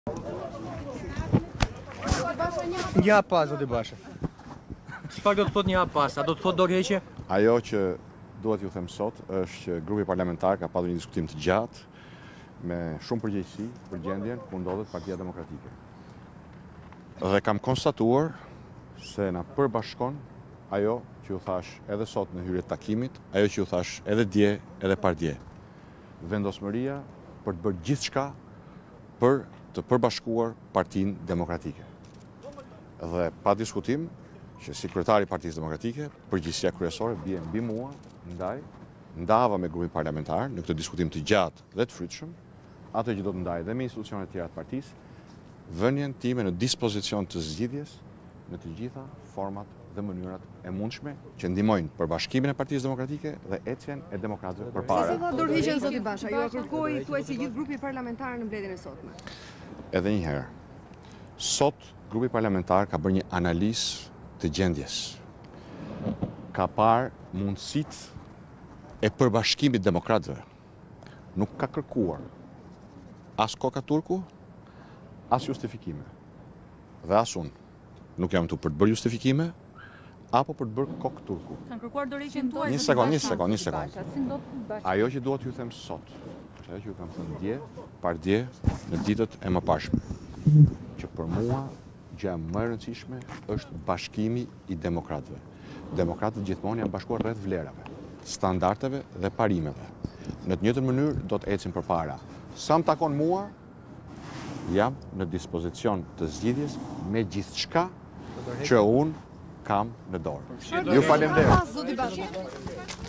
Një hap pas, zoti Basha. Çfarë do të thotë një hap pas? A do të thotë dorëheqje? Ajo që duhet ju them sot është që grupi parlamentar ka pasur një diskutim të gjatë me shumë përgjegjësi për gjendjen ku ndodhet Partia Demokratike. Dhe kam konstatuar se na përbashkon ajo që ju thash edhe sot në hyrje të takimit, ajo që ju thash edhe dje edhe pardje. Vendosmëria për të bërë gjithçka për të përbashkuar Partinë Demokratike. Dhe pa diskutim që si kryetari i Partisë Demokratike, përgjegjësia kryesore bie mbi mua, ndaj ndava me grupin parlamentar në këtë diskutim të gjatë dhe të frytshëm, atë që do të ndaj dhe me institucionet e tjera të partisë, vënien time në dispozicion të zgjidhjes në të gjitha format dhe mënyrat e mundshme që ndihmojnë përbashkimin e Partisë Demokratike dhe ecjen e demokratëve përpara. Si tha dorëheqjen zoti Basha, ju kërkoi thuajse gjithë grupi parlamentar në mbledhjen e sotme. Edhe një herë. Sot grupi parlamentar ka bërë një analizë të gjendjes. Ka parë mundësitë e përbashkimit demokratëve. Nuk ka kërkuar as koka turku, as justifikime. Dhe as unë. Nuk jam këtu për të bërë justifikime, apo për të bërë kokë turku. Kanë kërkuar dorëheqjen tuaj. Një sekond. Ajo që duhet ju them sot, është ajo që ju kam thënë dje, pardje, në ditët e mëparshme, që për mua gjë më e rëndësishme është bashkimi i demokratëve. Demokratët gjithmonë janë bashkuar rreth vlerave, standardeve dhe parimeve. Në të njëjtën mënyrë do të ecim përpara. Sa më takon mua, jam në dispozicion të zgjidhjes me gjithçka që unë kam në dorë. Ju falenderoj.